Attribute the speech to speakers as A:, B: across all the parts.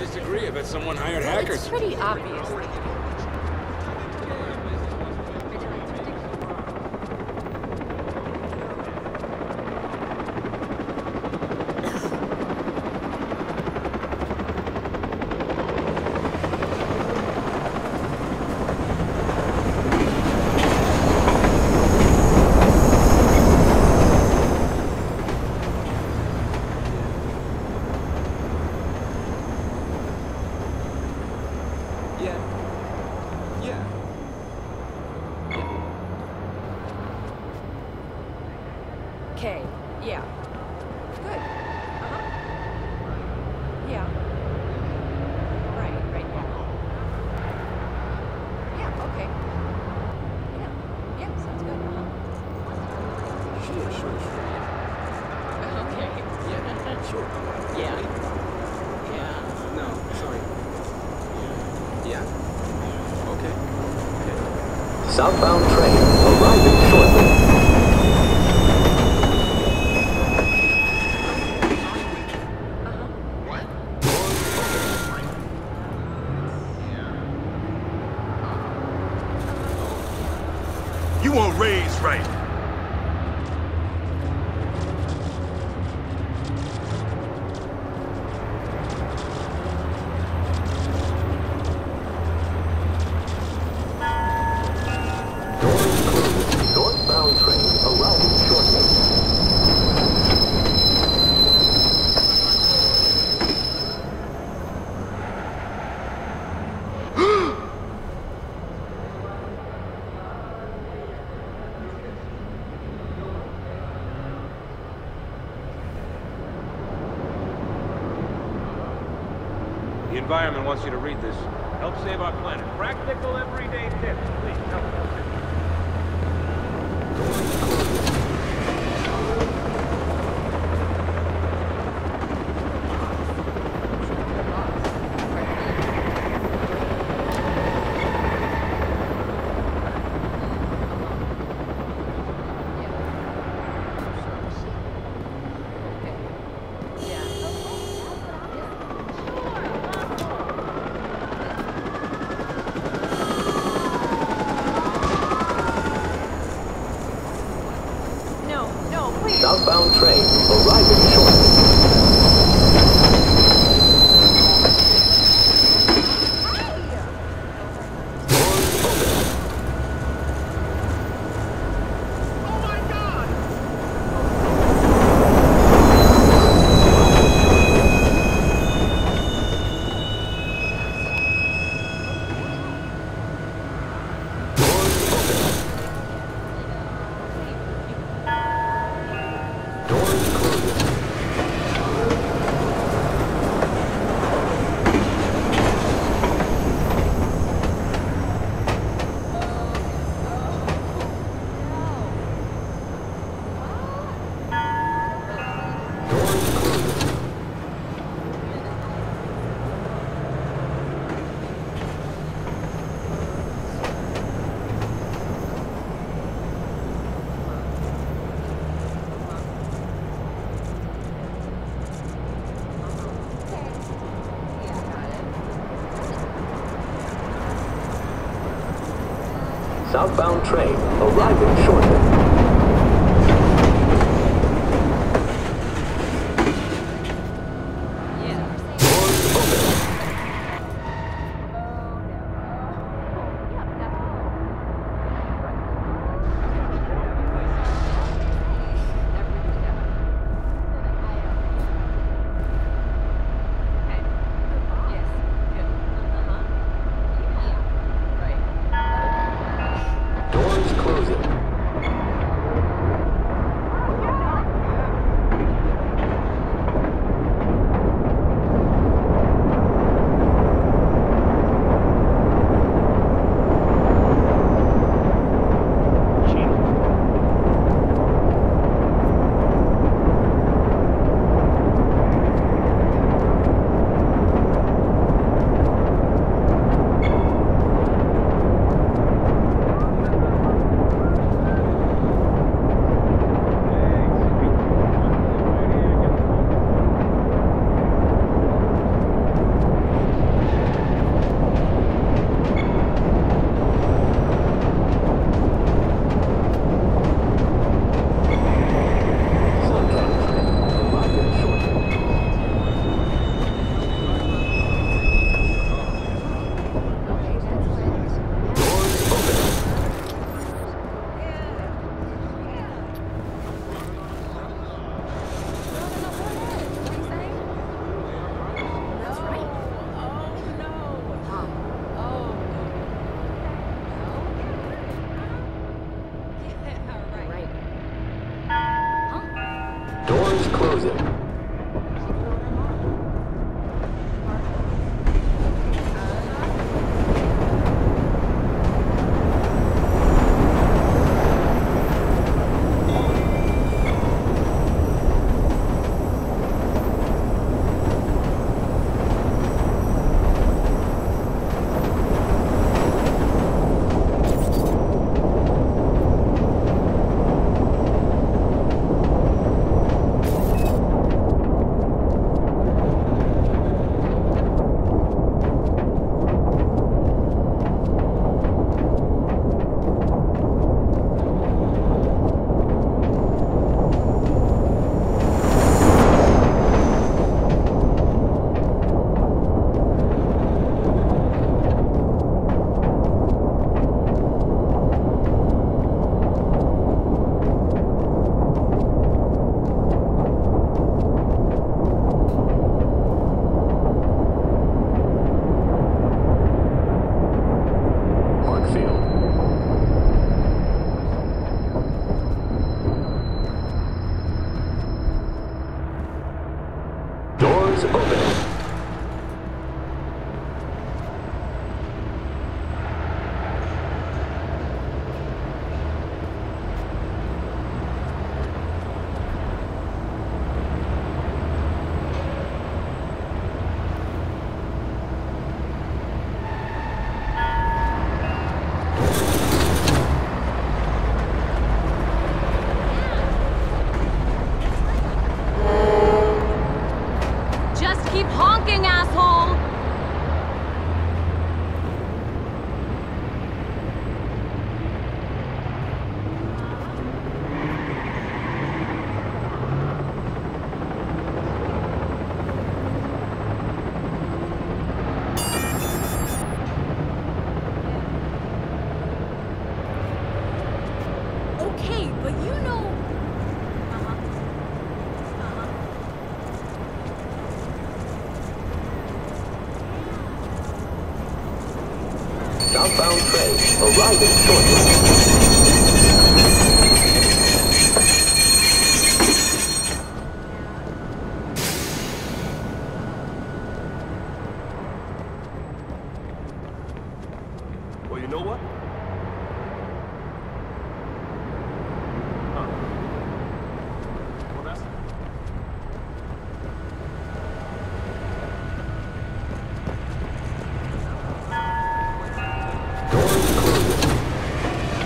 A: disagree. I bet someone hired hackers.
B: It's pretty obvious. Okay, yeah. Good. Uh-huh. Yeah. Right, yeah. Yeah, okay. Yeah, sounds good. Uh-huh.
A: Sure.
B: Okay.
A: Yeah, sure.
B: Yeah. Yeah.
A: No, sorry. Yeah. Okay.
C: Southbound train arriving shortly.
D: You weren't raised right.
C: Northbound train arriving shortly.
E: The environment wants you to read this. Help save our planet. Practical everyday tips, please. Help us.
B: No, please.
C: Southbound train arriving shortly. Southbound train arriving shortly. Doors closing. closing. Doors opening.
B: Just keep honking, asshole! Okay, but you know...
C: Southbound train arriving shortly.
A: Well, you know what? Huh. Well, that's...
C: Doors closing.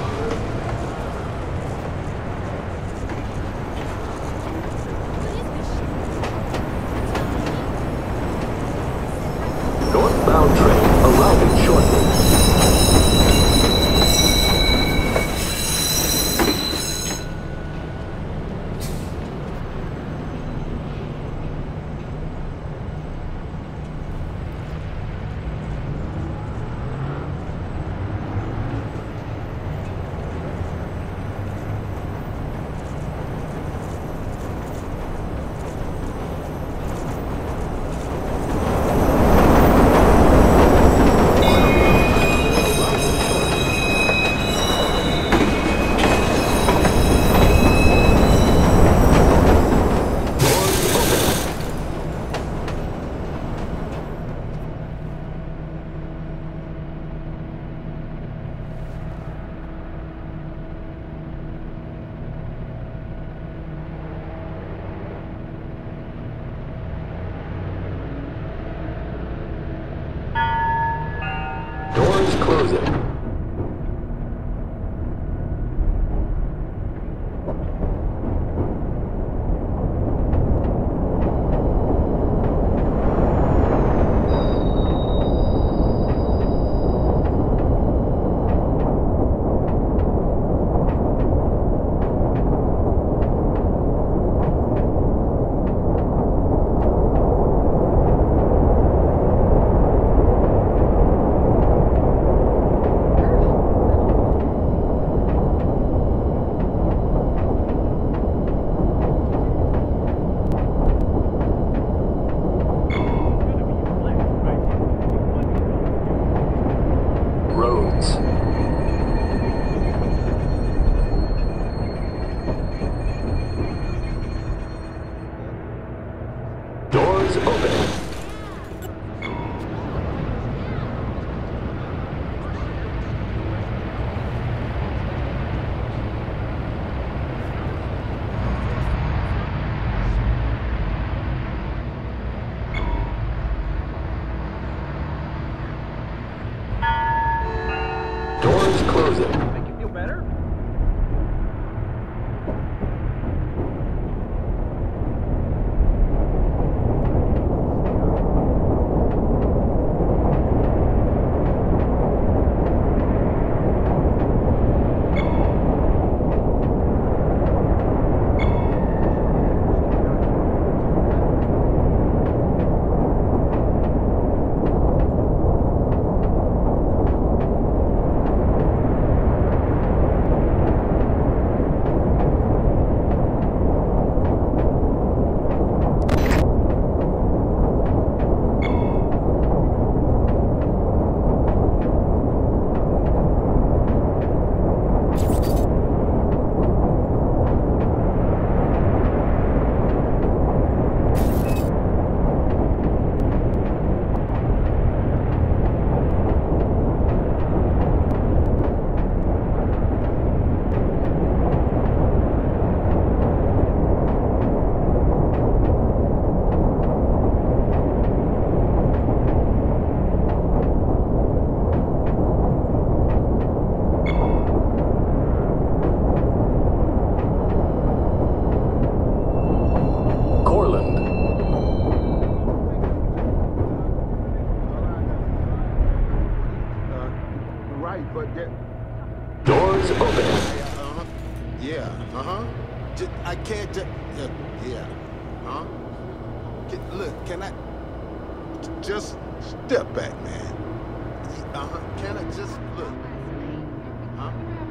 D: Yeah, I can't just... Yeah, huh? Look, can I... Just step back, man. Can I just... Look. Huh?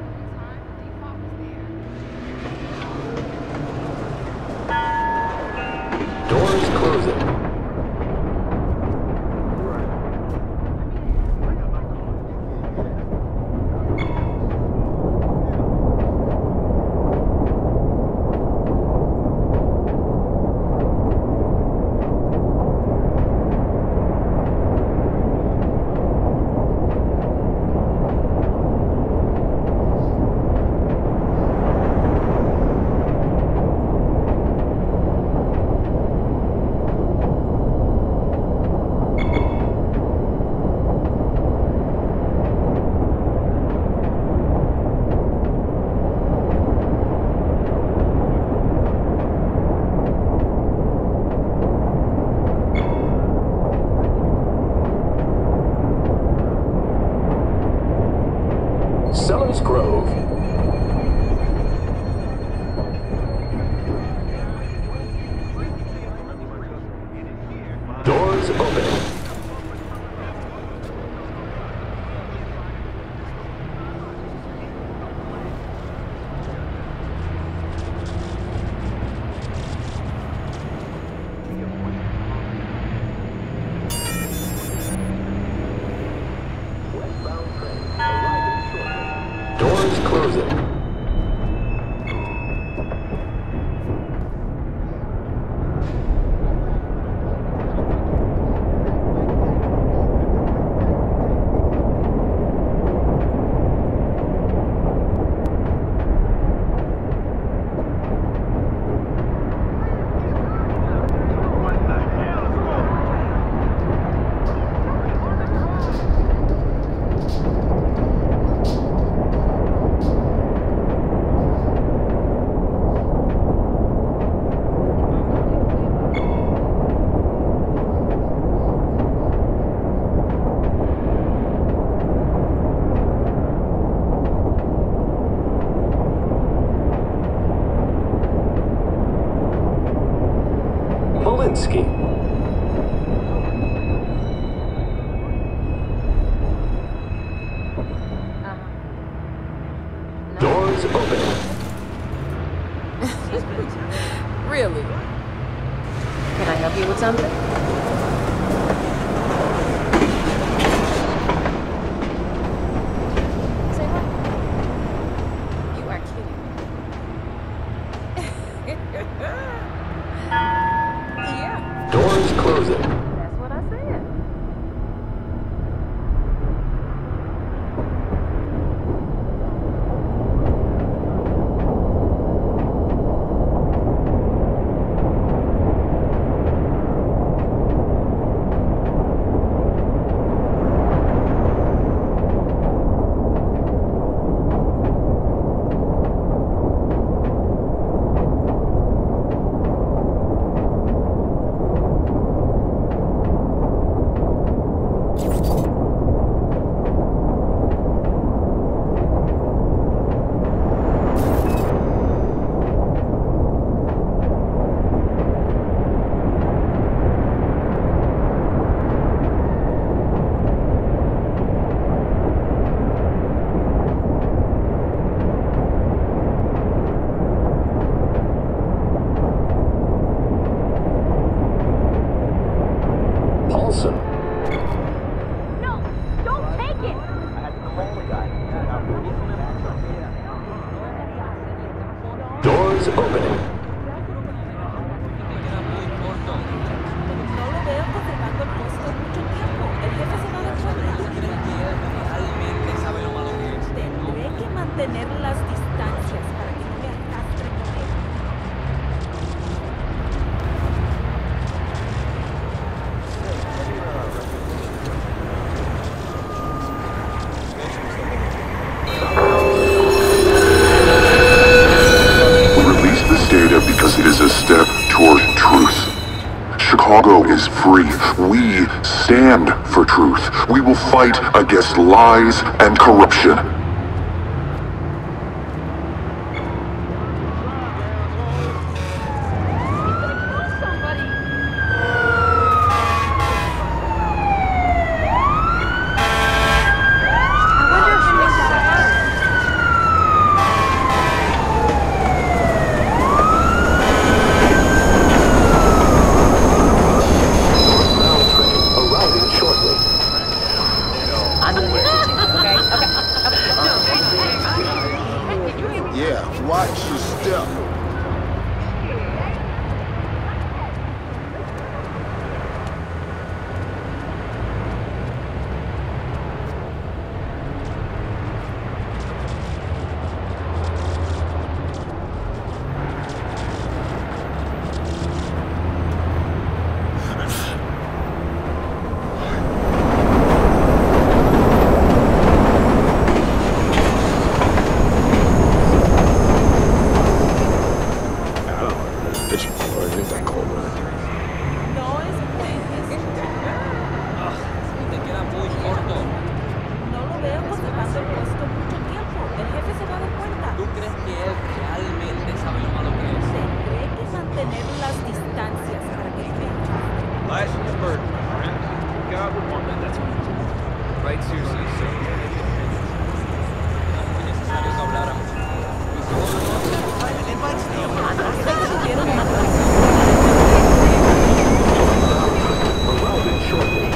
C: Doors closing. Sellers Grove. Doors open. Doors closing. Molinsky. Doors open.
F: Really? Can I help you with something? Say what? You are kidding. Yeah.
C: Doors closing.
F: That's what I said.
C: Paulson.
B: No, don't take it!
C: Doors opening.
F: No lo veo conservando el puesto mucho tiempo. El jefe se va a dar cuenta. Tendré que mantener las distancias para que no me arrastre con él.
G: Because it is a step toward truth. Chicago is free. We stand for truth. We will fight against lies and corruption.
D: Watch your step.
F: No espejes.
H: Te queda muy corto.
F: No lo veo conservando el puesto mucho tiempo. El jefe se va a dar cuenta.
H: ¿Tú crees que él realmente sabe lo malo que es?
F: Tendré que mantener las distancias para que no me enchufre.
E: Last bird, my friend. God would want that. That's right, seriously, so.
H: No es necesario que habláramos.
F: Tuvieron una relación.
C: Arriving shortly.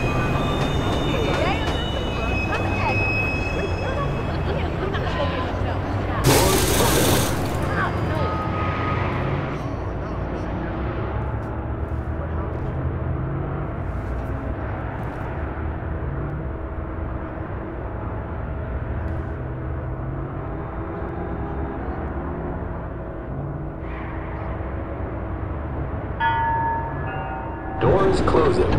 C: Doors closing.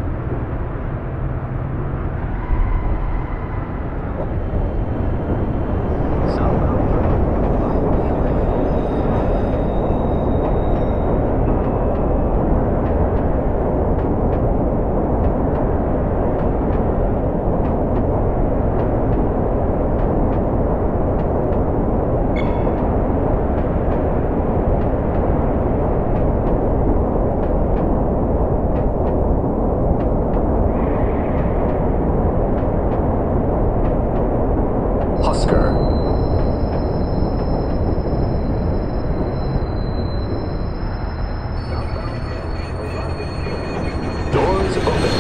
C: Husker. Doors open.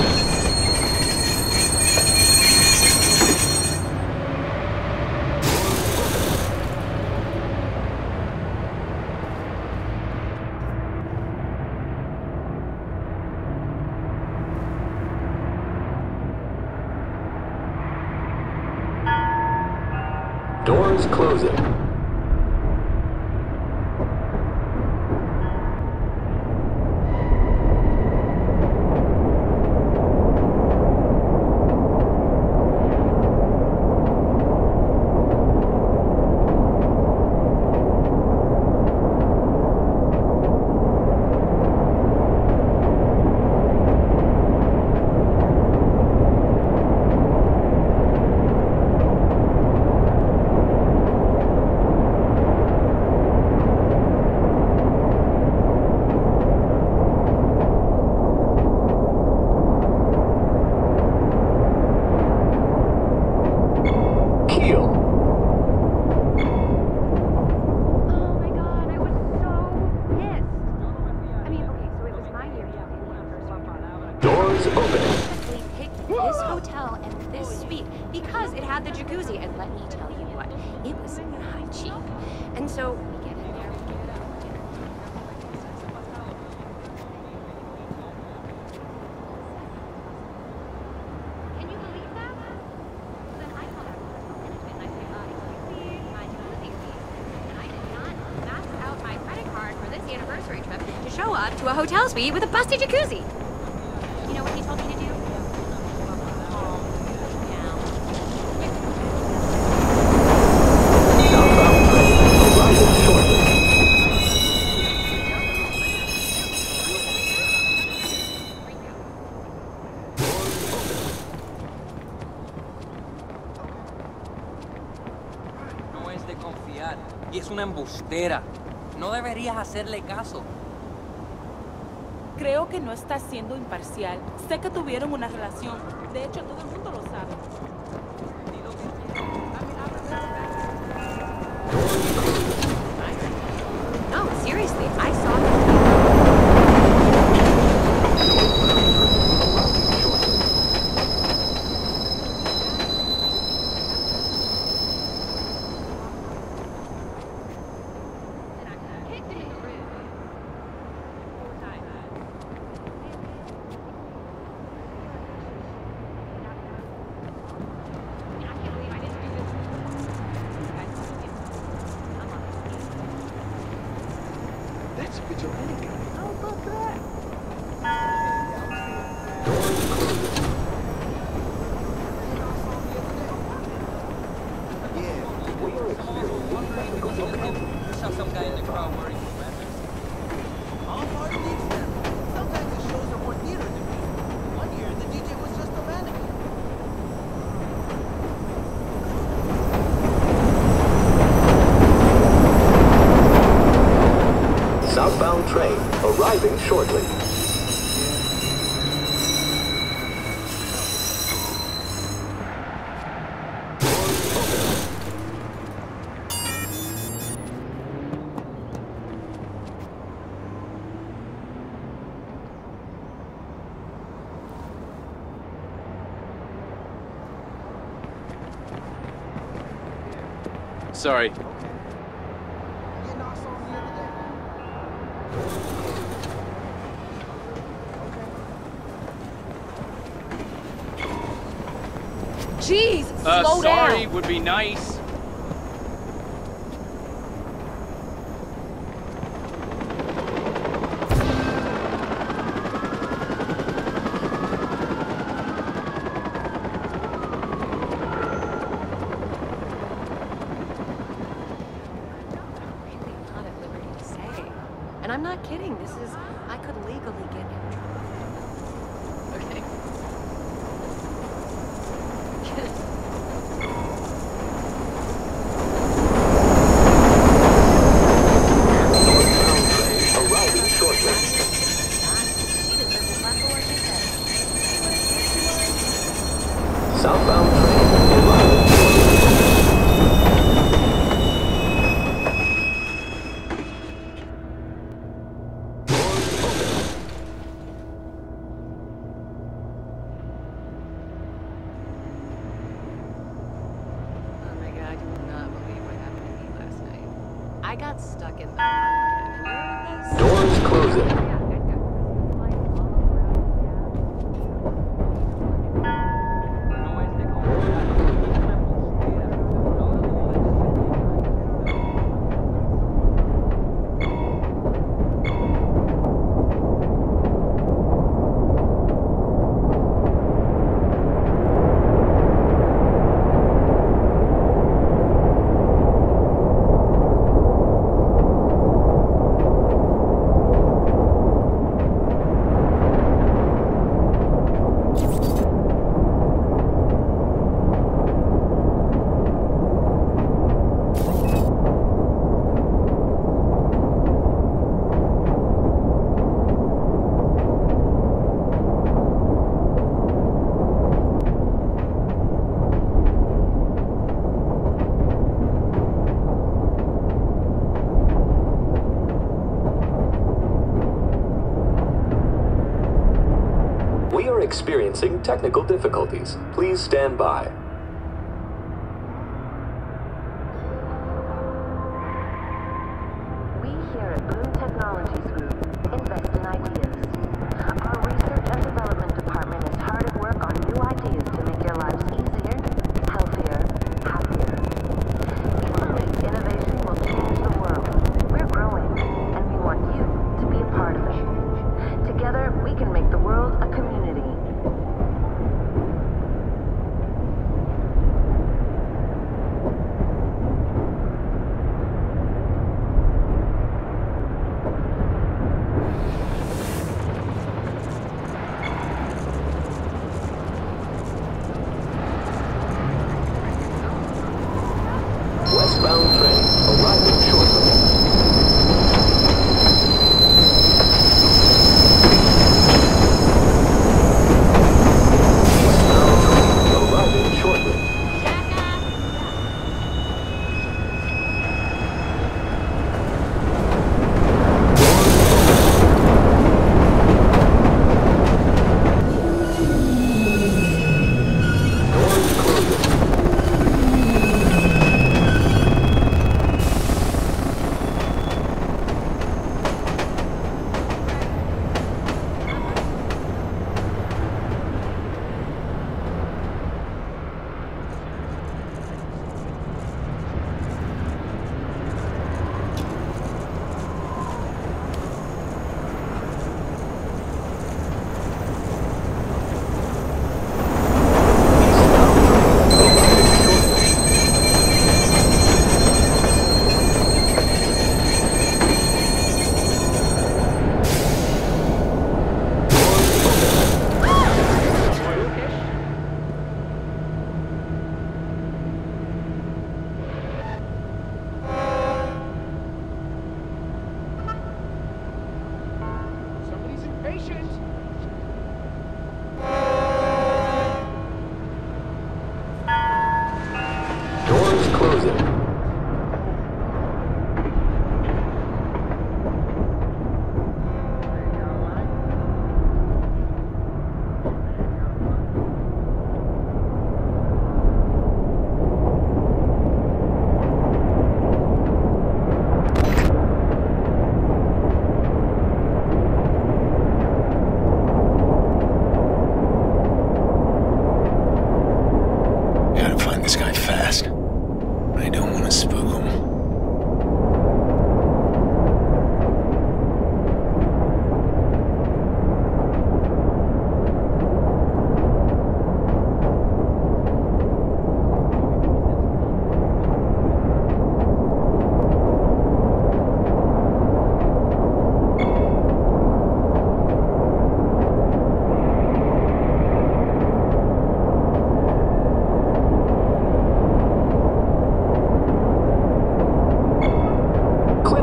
C: Doors closing. Keel.
B: Oh my god, I was so pissed. I mean, okay, so it was my year to
C: Doors opening.
B: specifically picked this hotel and this suite because it had the jacuzzi, and let me tell you what, it was not cheap. And so we get in there, we get dinner. Can you believe that? Then I called out management and I said, excuse me, my jacuzzi, please. And I did not max out my credit card for this anniversary trip to show up to a hotel suite with a busted jacuzzi. You know what he told me to do?
C: Southbound train arriving shortly.
H: No es de confiar. Y es una embustera. No deberías hacerle caso.
F: Creo que no está siendo imparcial. Sé que tuvieron una relación. De hecho, todo el mundo lo sabe.
B: No, seriously, I saw them. Stick them in the room. I can't believe I didn't do this. You guys told me. I'm on this.
I: That's a vigilante guy.
F: Oh, look at that.
H: You saw some guy in the crowd wearing commanders.
I: All part of the experiment. Sometimes the shows are more theater than music. One year, the DJ was just a mannequin.
C: Southbound train arriving shortly.
A: Sorry.
I: Getting off song the other day.
F: Jeez, slow
A: sorry
F: down.
A: would be nice.
B: Really not at liberty to say. And I'm not kidding. This is, I could legally get in trouble. Okay.
C: Arriving shortly.
B: She deserves a slap for what she said.
C: Southbound train arriving shortly.
B: Oh my god, I do not believe what happened to me last night. I got stuck in the cabin. You heard of this?
C: Doors closing.
B: Yeah, I got Christmas lights all around the
H: No es de confiar. Es una embustera. No lo
C: We are experiencing technical difficulties. Please stand by.
J: We here at Bloom Technologies Group invest in ideas. Our research and development department is hard at work on new ideas to make your lives easier, healthier, happier. We believe innovation will change the world. We're growing, and we want you to be a part of it. Together, we can make the world a community.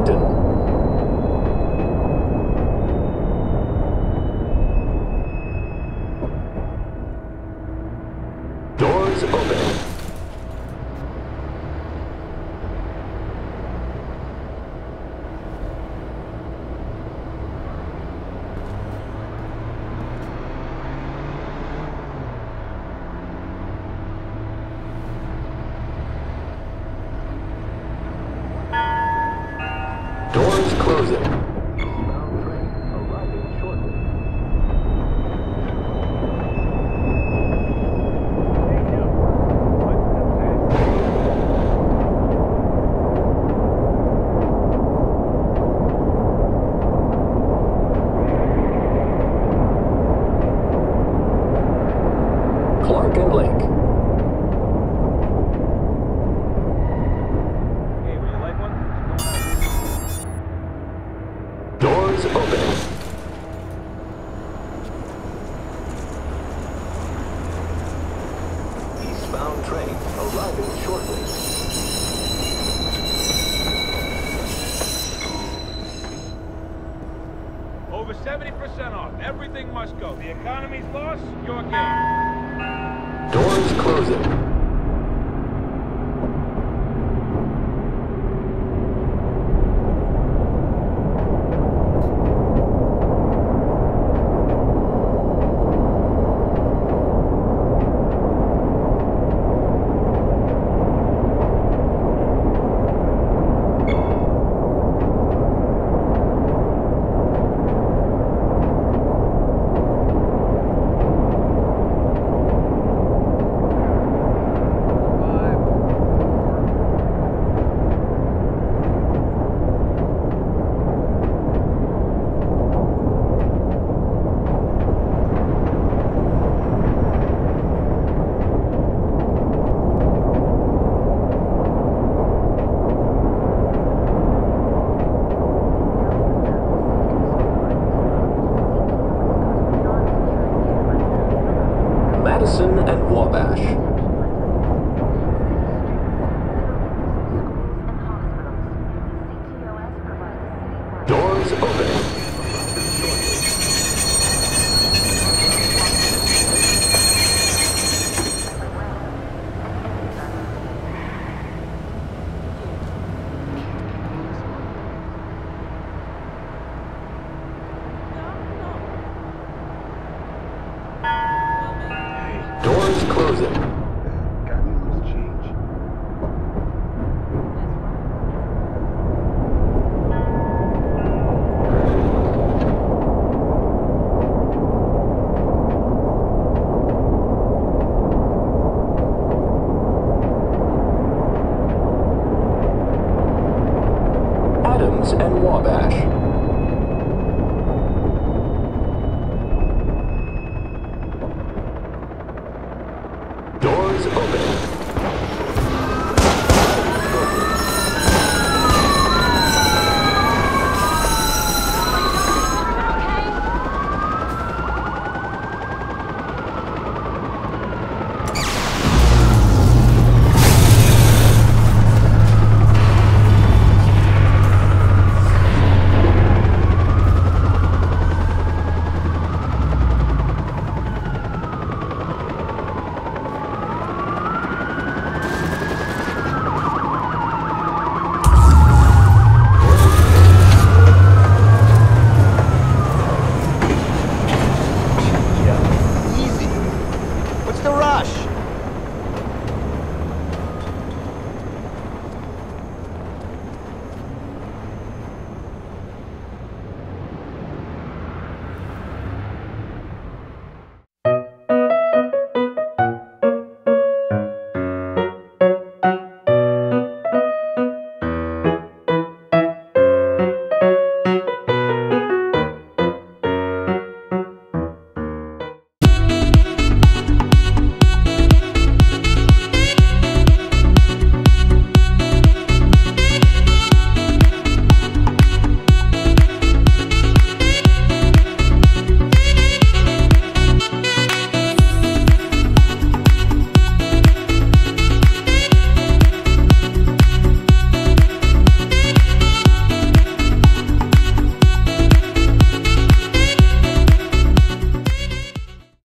C: Washington. Doors open. Doors closing. Eastbound train arriving shortly. Clark and Lake.
E: Hey, would you like one?
C: Doors open. Eastbound train arriving shortly.
E: Over 70% off. Everything must go. The economy's lost, your gain.
C: Doors closing. Madison and Wabash. Doors open. Doors closing.
D: Got me loose change.
C: Adams and Wabash.